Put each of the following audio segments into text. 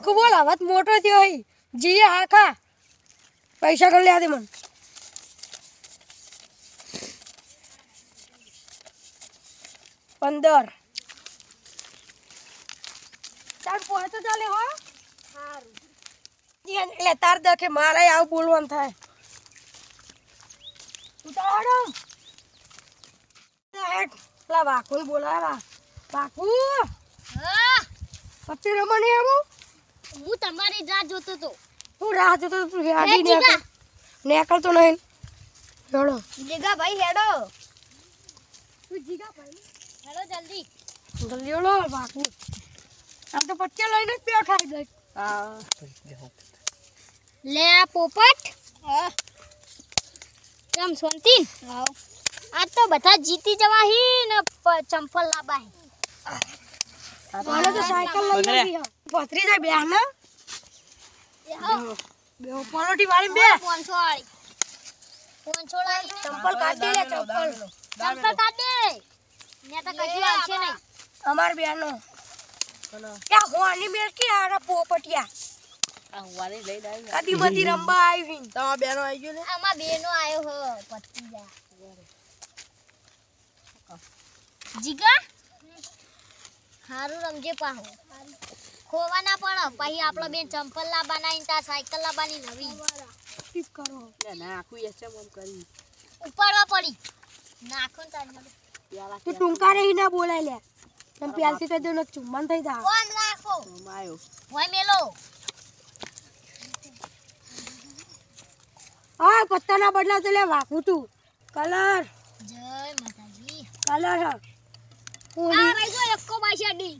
આખું બોલ આવાત મોટો થયો હઈ જીએ આખા પૈસા કરી લે દે મને 15 ચાલ પહોંચો ચાલે હો સારું એટલે તાર દખે મારે આવું બોલવાનું થાય ઉતારો હેડ પેલા બાકુ બોલાવા બાકુ હા પછી રમણી આવું હું તમારી રાહ જોતો તો હું રાહ જોતો તું હેડી નેકળતો નહીં હેડો જીગા ભાઈ હેડો તું જીગા ભાઈ હેડો જલ્દી જલ્દી હેડો બાકુ આમ તો પચ્ચે લઈને જ બેઠા છે હા લે આ પોપટ હા કેમ શાંતિ હા આ તો બધા જીતી જવા હી ને ચંપલ લાબા હી મને તો સાયકલ લઈ આવી પથરી જાય બે ને બે પોલોટી વાળી બે 500 વાળી ચંપલ કાઢી લે ચંપલ કાઢી ને તો કશું આવશે નહીં અમાર બેનો ક્યાં હોવાની મેલ કે આરા પોપટિયા આ હોવાની લઈ ડાઈ કદી બધી રંબા આવી તમારા બેનો આવી ગયો ને આમાં બેનો આયો હો પત્તી જા જીગા હારું રમજે પાહો ખોવા ના પડો પછી આપણો બેન ચંપલ લાવવાના તા સાયકલ લાવવાની નવી ટીપ કરો ના આખું એસેમ ઓમ કરી ઉપાડવા પડી નાખો ને તાર તું ટુંકારે ઈ ના બોલાય લે તમ પ્યાલથી તો દેનો ચુમ્બન થઈ જા કોમ રાખો આયો હોય મેલો આ પત્તાના બદલા તો લે વાકું તું કલર જય માતાજી કલર આ ભાઈ જો એકો બાશડી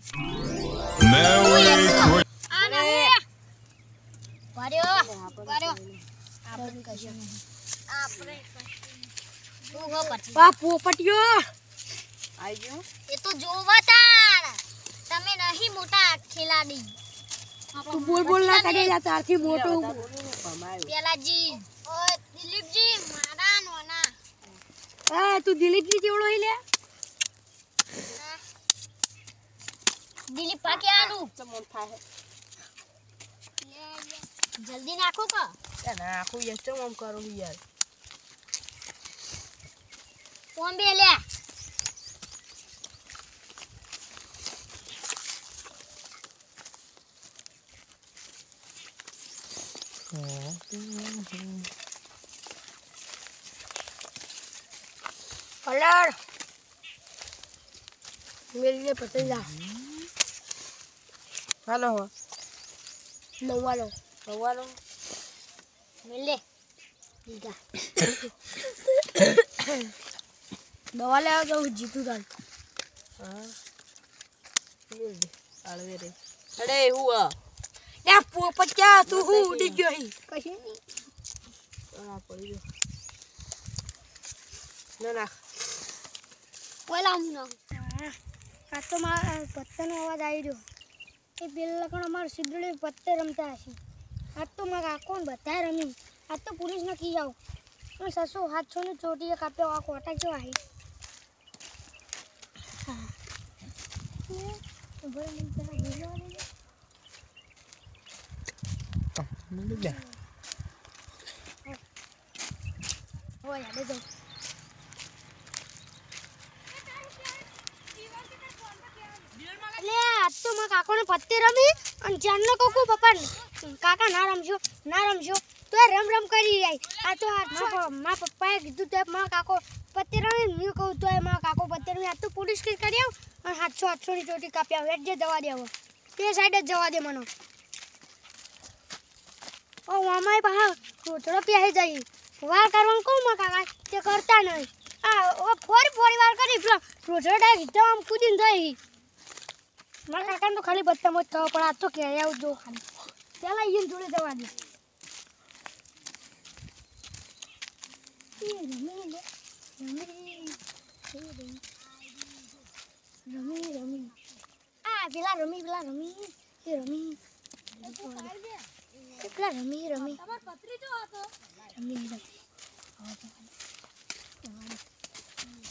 આ ના પાર્યો આપણે કશું નહીં આપણે તું હો પછી પા પોપટિયો આવી ગયો એ તો જોવા તાણ તમે નહીં મોટા ખેલાડી તું બોલ બોલ ના કરે જા તારથી મોટો કમાયો પેલાજી ઓય દિલીપજી મારા નોના એ તું દિલીપજી જેવડો હી લે દિલીપ પાકે આનું ચમન થાય જલ્દી નાખો કા ના આખું એસેમ ઓમ કરો યાર કોમ બે લે કલર મેલી પતઈ જા હાલો નવાલો હવાનો મેલે લીધા દવા લેવા તો જીતું તાર હા આળવે રે અડે હું એ પોપટિયા તું હું ઉડી ગયો હી કશું નહીં આ પડી ગયો ના ઓલા હું ના આ તો મારા પત્તાનો અવાજ આવી રહ્યો એ પેલા કણ અમાર સિદ્ધડી પત્તે રમતા હશે આજ તો મારા કાકો ને બધા રમી આજ તો પોલીસ નખી જાવ પણ 700 ની ચોટીએ કાપ્યો આ કોટા કેવા હી ઓય આડે જો લે આજ તો મારા કાકોને પત્તે રમી અને જાનનો કોકો પપ્પા કાકા ના રમશો તો રમ કરી જાય આ તો મારા પપ્પાએ કીધું તો મારા કાકો પત્તે રમી મેં કહું તો મારા કાકો પત્તે રમી આ તો પોલીસ કેસ કરી આવ અને 700 ની ચોટી કાપી આવ એટલે જવા દે હવે તે સાઈડ જ જવા દે મને ઓ મામાએ પાહા થોડો પ્યાહી જાય વાર કરવાનું કહું મારા કાકા તે કરતા નહીં આ ફોરી વાર કરી રોજડા સીધા આમ કૂદીને થઈ મારા કાકાને તો ખાલી બત્તામાં જ થવા પણ આ તો કે આવજો ખાલી પેલા એને જોડે જવા દે રમી આ પેલા રમી પેલા રમી તમાર પત્રી જો હતો રમી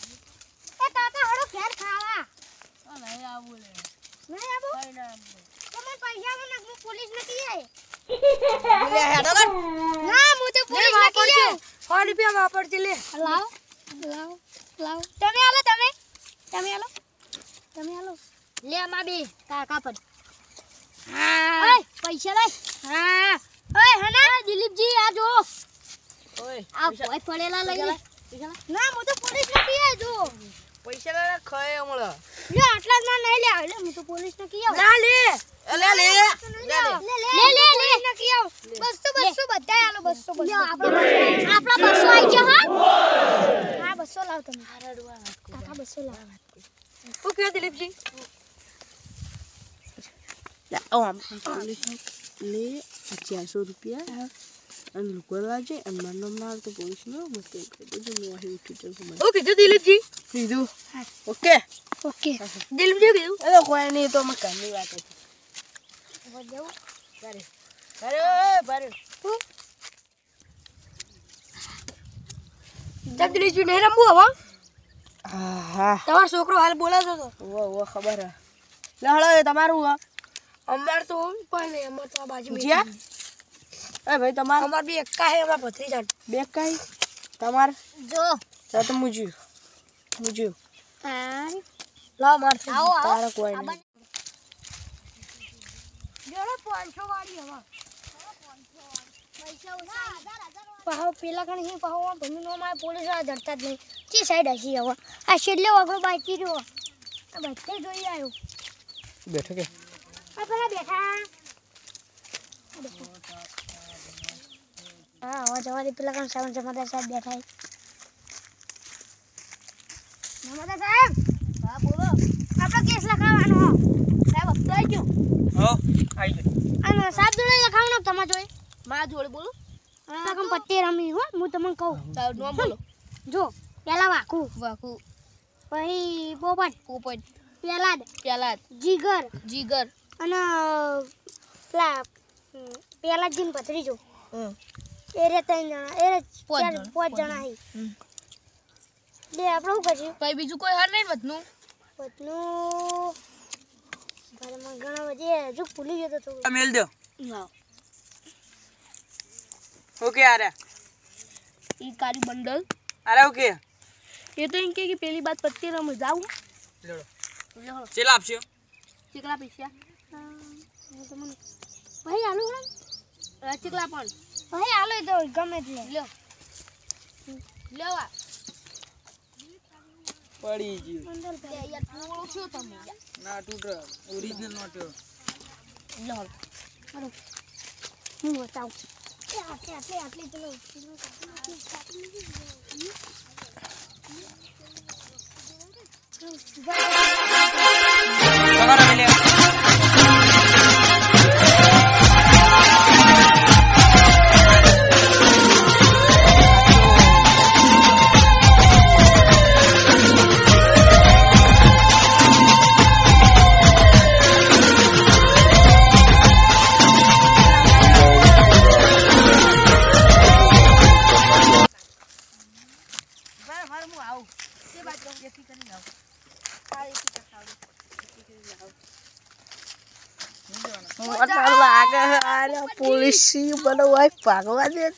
એ કાકા હળો ઘેર ખાવા નહીં આવું લે નહીં આવો કઈ ના આવું તમને પૈસા માં નાખ હું પોલીસ નથી આય લે હેડો કર ના હું તો પોલીસ નથી આય 100 રૂપિયા વાપરતી લે લાવ તમે આલો લે માં બે કાકા પર હા ઓય પૈસા લઈ હા ઓય હના દિલીપજી આ જો ઓય આ કોઈ પડેલા લઈ લે ના હું તો પોલીસ નથી આય જો પૈસા લે ખય હમણાં લે આટલા જ માં નહીં લે એટલે હું તો પોલીસ નથી આવ ના લે લે લે લે નથી આવ 200 બધા આલો 200 લ્યો આપણા 200 આવી જા હા હા 200 લાવ તમે કાકા 200 લાવ હું કે દિલીપજી લે ઓ આમ લે 400 રૂપિયા અને લોકો લાજે અને માનો માર તો પોલીસ નો મતે બધું મે આહી ઉઠી જવું મને ઓકે દિલીપજી કીધું ઓકે દિલીપજી કીધું એ કોઈ નહીં તો મેં કામની વાત હતી વધેવું બારે જબ દિલીપજી નહીં રમવું હવે હા તમારો છોકરો હાલ બોલાતો તો વો ખબર હે લે હળો એ તમારું હે અમાર તો કોઈ નહીં અમાર તો આ બાજુ જીયા એ ભાઈ તમાર અમાર બી એકા હે અમાર ભત્રીજા બે કાઈ તમાર જો તો મુજી હા લાવ માર આવો તારા કોઈ નહીં જોડે 500 વાળી હવે પૈસા ઓછા પાહો પેલા કણ હી પાહો ભમી નો માં પોલીસ વાળા ધરતા જ નહીં ચી સાઈડ હસી હવે આ છેલ્લે વગરો બાકી રહ્યો આ બધે જોઈ આવ્યો બેઠો કે આ પેલા બેઠા હા હવે જવા પેલા કણ સાવન જમાદાર સાહેબ બેઠા જમાદાર સાહેબ હા બોલો આપણો કેસ લખાવવાનો સાહેબ અપડાઈ ગયો હો આઈ ગયો અને સાહેબ જોડે લખાવવાનો તમાર જોડે માં જોડે બોલો કમ પત્તે રમી હો હું તમને કહું સાહેબ નો બોલો જો પેલા વાકુ વાકુ પછી પોપટ પેલા પેલા જીગર અને પેલા પેલા જીન ભત્રીજો એ રે 3 જણા એ રે 5 જણા હી બે આપણે શું કરશું કઈ બીજું કોઈ હાર નહીં વધનું પતનું ઘરમાં ઘણા બધી હજુ ભૂલી ગયો તો મેલ દો લાવ ઓકે આરે ઈ કારી બંડલ આરે ઓકે એ તો ઇનકે કે પેલી બાત પત્તી રમ જાઉં લેડો લ્યો ચેલા આપશો ચીકલા પૈસા તમને ભાઈ આલુ હે ચીકલા પણ ભાઈ આલો તો ગમે તે લ્યો લેવા પડી ગયું મંડલ લે યાર થોડો છો તમે ના તૂટ ઓરિજિનલ નોટ લ્યો હું બતાવું આટલી ચલો સગારા મેલે પોલીસ બનાવવા ભાગવા દે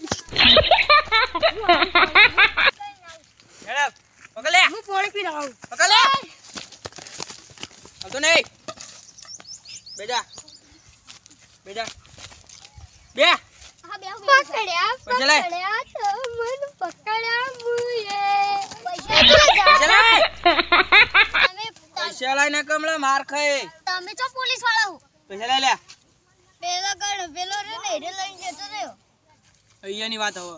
પકડ લે હું પોણી પી રહું પકડ લે આવતો નહીં બેજા બે હા બે પકડ્યા પૈસા લાય. તો મન પકડ્યા મુએ પૈસા લાય તમે પૈસા લાય ને કમલા માર ખાય તમે છો પોલીસ વાળા હો પૈસા લઈ લે પેલા કણ પેલો રે ને હેડે લઈને જતો રહ્યો અહીંયાની વાત હવે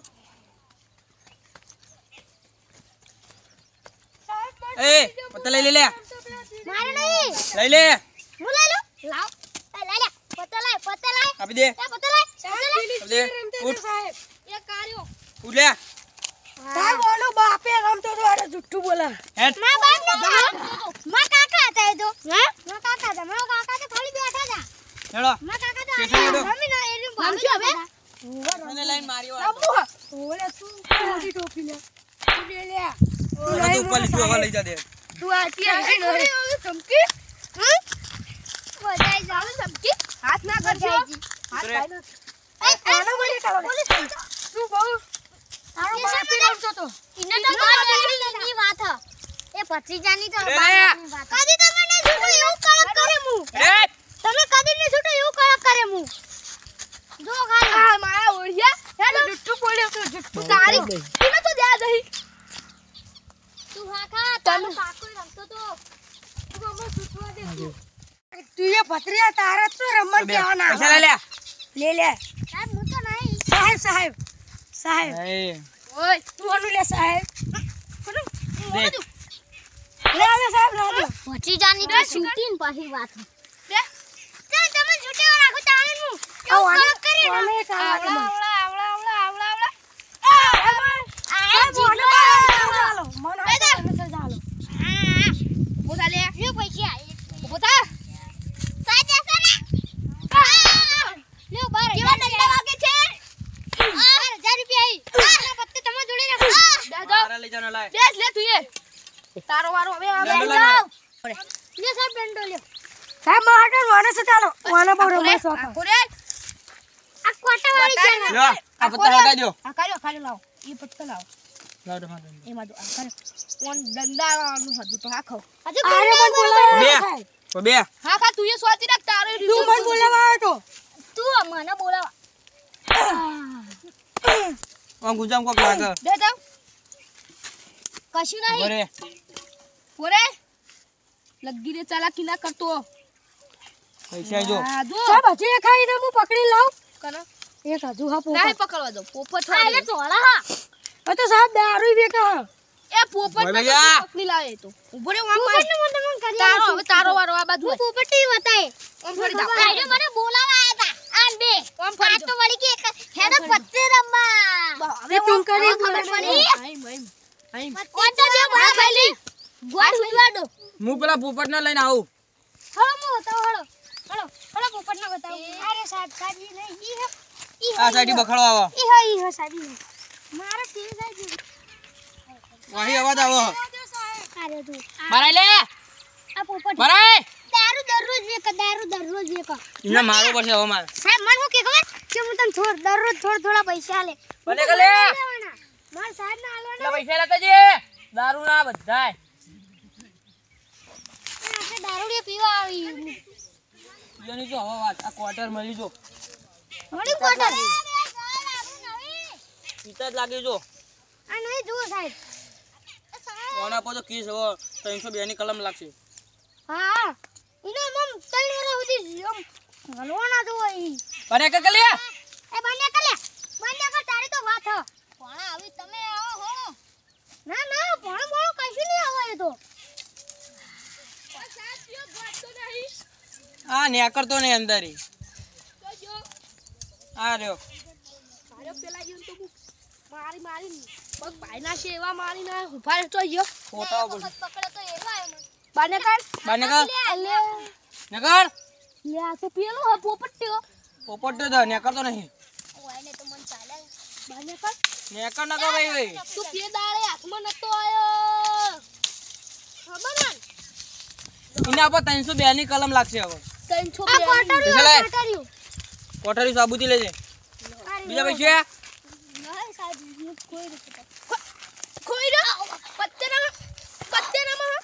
એ પત્તા લઈ લે મારે નહીં લઈ લે હું લઈ લઉં લાવ લઈ લે પત્તા લાય આપી દે પત્તા લાય આપી દે ઉઠ એ કાર્યો ઉઠ લે સાહેબ ઓલો બાપે રમતો તો અરે જુઠ્ઠું બોલા હેટ માં બાપ માં કાકા હતા એ તો હા માં કાકા હતા મારો કાકા તો ખાલી બેઠા હતા હેડો માં કાકા તો કેસરી હેડો. રમી ના એનું ભાડું હવે મને લાઈન મારી વાળો ઓલે તું મોટી ટોપી લે તું લે લે મને તો ઉપર લીધું હવે લઈ જા દે તું આતી આવી ને ધમકી હા બચાઈ જાવ સમજી હાથ ના કરજો હાથ ભાઈ ના આનો મને કાલો તું બહુ તારો બાપ પીરાવતો તો ઇને તો ગાડી વાત હ એ ભત્રીજાની તો બાપની વાત કદી તમે ને છૂટો એવું કળક કરે મુ તમે કદી ને છૂટો એવું કળક કરે મુ જો ગાડી આ મારા ઓળિયા હેડો જુઠ્ઠું બોલ્યો તો જુઠ્ઠું તારી તું તો દે દહી તું હાકા તારો કાકો રમતો તો તું અમને છૂટવા દે તું એ ભત્રીજા તારા તો રમણ કેવાના પૈસા લે લે સાહેબ હું તો નહીં સાહેબ ઓય તું ઓનું લે સાહેબ લે આવે સાહેબ લે દે ભત્રીજાની તો શૂટિંગ પાછી વાત હ ચાલ તમે છૂટે રાખો તાણે હું એવું કળક કરે ને આવડા આ જીગલો બોતા લે એ પૈસા બોતા સાજે સને લે બાર કેવા ડંડા વાગે છે 1000 રૂપિયા આઈ પત્તે તમે જોડે રાખો દાદા મારા લઈ જાનો લાય દેખ લે તું એ તારો વારો હવે દંડો લાય લે સાહેબ દંડો લે સાહેબ મારે વાને છે ચાલો વાને બહુ રમે શોખ કોરે આ કોટા વાળી છે ને લ્યો આ પત્તા હટાઈ દો આ કાઢો લાવો એ પત્તા લાવો લાવ દો હા એમાં તો આ કાઢો ઓન દંડાવાનું હતું તો હા ખાવ હજુ બે હા ખા તું એ સોચી રાખ તારો તું મને બોલાવા આવ્યો તું મને બોલાવા આમ ગુજામ કોક લાગે દે જાવ કશું નહીં બરે કોરે લગી રે ચાલાકી ના કરતો પૈસા જો આ જો સાહેબ હજી ખાઈને હું પકડી લાવ કનો એક હજુ હા પોપટ નહીં પકડવા દો પોપટ આ એટલે ચોળા હા તો સાહેબ દારૂ બેકા એ પોપટ ભાઈ ભૈયા. પકડી લાવે તો ઉભો રે આમ પોપટ ને મને કરી તારો હવે તારો વારો આ બાજુ હું પોપટ ની બતાય આમ ફરી જા આઈને મને બોલાવા આયા તા આન બે આમ ફરી આ તો વળી કે હેડો પત્તે રમવા હવે તું કરી ખબર પડી આઈ ઓટો જે બડા ખાલી ગોળ ઉડવાડો હું પેલા પોપટ ને લઈને આવું હળો મો તો હળો પોપટ ના બતાવ અરે સાહેબ સાજી નહીં ઈ આ સાઈડ બખડો આવો ઈ હો સાજી મારા ફીલ સાજી વહી અવાજ આવો અરે તું મારાય લે આ પોપટ મારાય દારૂ દરરોજ એક ઇને મારો પડશે હવે માર સાહેબ મને શું કે ખબર કે હું તને દરરોજ થોડા પૈસા લે ભલે કે લે માર સાહેબ ના આલવાના એટલે પૈસા લેતા જે દારૂ ના બધાય આપણે દારૂડિયા પીવા આવી ઈયોની જો હવે વાત આ ક્વાર્ટર મળી જો વળી કોટર પીતા જ લાગી જો આ નહીં જુઓ સાહેબ કોના પર તો કેસ હવે 302 ની કલમ લાગશે હા ઇનો મમ 3 વર્ષ સુધી આમ ગલવાના જો ઈ અરે કે લે એ બને કર તારી તો વાત હ કોણા આવી તમે આવો હો ના ભણ કશું નહીં આવે એ તો આ ને કરતો ને અંદર ઈ આ રહ્યો પેલા ઈન તો મારી પગ ભાઈના છે એવા મારી ના ઉભા રહેતો ગયો ફોટા પર પકડે તો એરો આયો મને બાને કર બાને કર લે નગર લે આ તો પેલો હ પોપટ ટ્યો પોપટ તો ને કરતો નહીં ઓયને તો મન ચાલે બાને કર ને કર નગર ભાઈ તું કે દાડે હાથમાં નતો આયો ખબર ને ઇના પર 302 ની કલમ લાગશે હવે 300 આ કોટરિયું કોઠારી સાબુતી લેજે બીજા પૈસા નહીં સાહેબ હું કોઈ રીતે કોઈ રે પત્તે ના પત્તી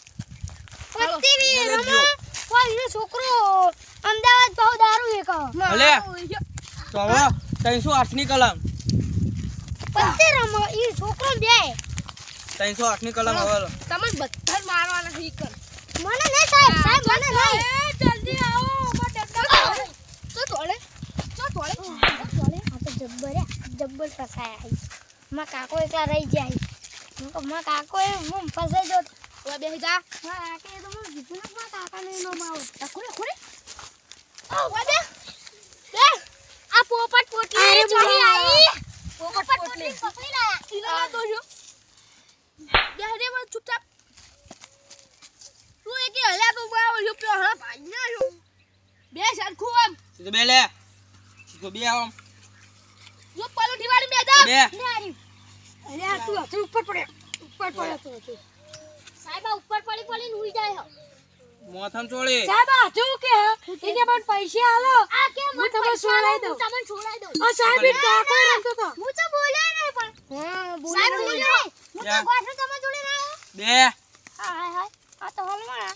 વી રમા કોઈ ઈ છોકરો અમદાવાદ બહુ દારૂ એ કહો ભલે તો હવે 308 ની કલમ પત્તી રમો ઈ છોકરો બે 308 ની કલમ હવે તમે બધા મારવાના હી કર મને નહીં સાહેબ મને નહીં જલ્દી આવો મત તો તોડે આ તો જબ્બર ફસાયા માં કાકો એકલા રહી જાય માં કાકો એ મું ફસાઈ જો ઓય બેહી જા હા કે તો હું જીતું માં કાકા ને નો માવ ખુરે ઓય બે આ પોપટ પોટલી જોઈ આવી પોપટ પોટલી પકડી લાયા ઈના તો જો બેહી રે મને ચૂપચાપ તું એકે હલ્યા તો બાવ જો પ્યો હળા ભાઈના જો બે સરખું આમ તો બે લે તો બે આમ જો પલોઠી વાળી બે જા બે અરે આ તું ઉપર પડ્યો તું સાહેબ આ ઉપર પડીને ઉઈ જાય હો મોથમ ચોળી સાહેબ આ શું કે એને મને પૈસા આલો આ કે હું તમને છોડાઈ દઉં તમને છોડાઈ દઉં આ સાહેબ ઈ કાકો રમતો તો હું તો બોલ્યા નહીં પણ હા સાહેબ બોલ્યો હું તો જા. ગોઠું તમે જોડે ના આવ્યો બે હાય હાય આ તો હલવાણા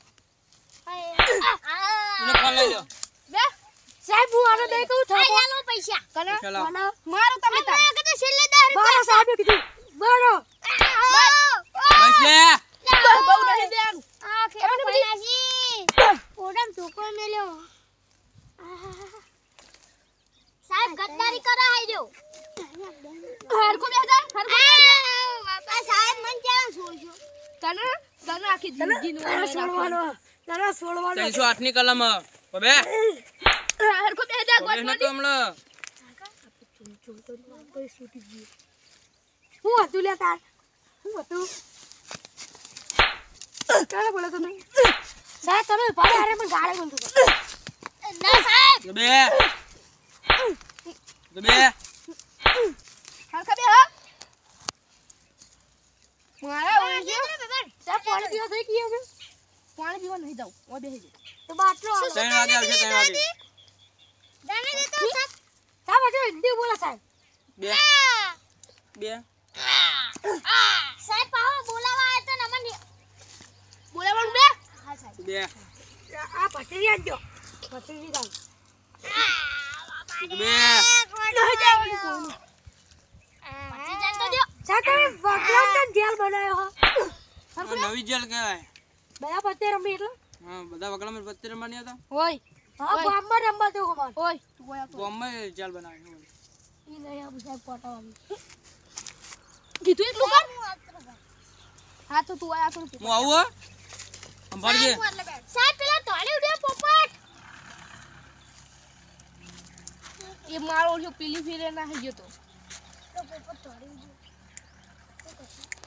એને ફોન લઈ લો સાહેબ હું આને દઈ કહું થાપો આલો પૈસા કના ચલો મારો તમે તાર આ કદે છેલ્લે 10 બારો સાહેબે કીધું બારો બસ લે બહુ નહીં દેવાનું આ ખેરો પૈલાજી ઓડમ ટોકો મેલ્યો સાહેબ ગદ્દારી કરા હાઈ દો હરખો બેજા હરખો બાપા સાહેબ મન ક્યાં છોડશો કના કના આખી જિંદગીનું છોડવાનો તારા છોડવાનો 308 ની કલમ હવે હરખો બેજા હવે ન તો હમણાં હું હતું લે તાર હું હતું કાલે બોલે તમે સાહેબ તમે ભાઈ હારે મને ગાળે બોલતો હતો ના સાહેબ બે બે હરખા બે હા મારા ઓય છે સાહેબ પાણી પીવા થઈ ગયો છે પાણી પીવા નહીં જાવ ઓ બેહી જા તો બાટલો આલો 3 વાગે આવશે 3 વાગે દાને દેતો સાહેબ સાહેબ હજુ હિન્દી બોલે સાહેબ બે બે સાહેબ પાહો બોલાવા આયા તો નમન બોલાવાનું બે હા સાહેબ બે આ પથરી આજો પથરી ગાલ બે પછી જાન તો દો સાહેબ તમે વગલાને જેલ બનાવ્યો હો આ નવી જેલ કહેવાય બધા પત્તે રમી એટલે હા બધા વગડામાં પત્તે રમવાની હતા ઓય હા ગામમાં રમવા દો કમાન ઓય તું ઓય બોમ્બે જેલ બનાવી ઈ નહીં આ સાહેબ કોટાવાની કીધું એટલું કર હા તો તું આયા કર હું આવું હો સંભાળજે સાહેબ પેલા તોડે ઉડ્યો પોપટ એ મારો ઓલો પીલી ફીરે ના હઈ ગયો તો તો પોપટ તોડે ઉડ્યો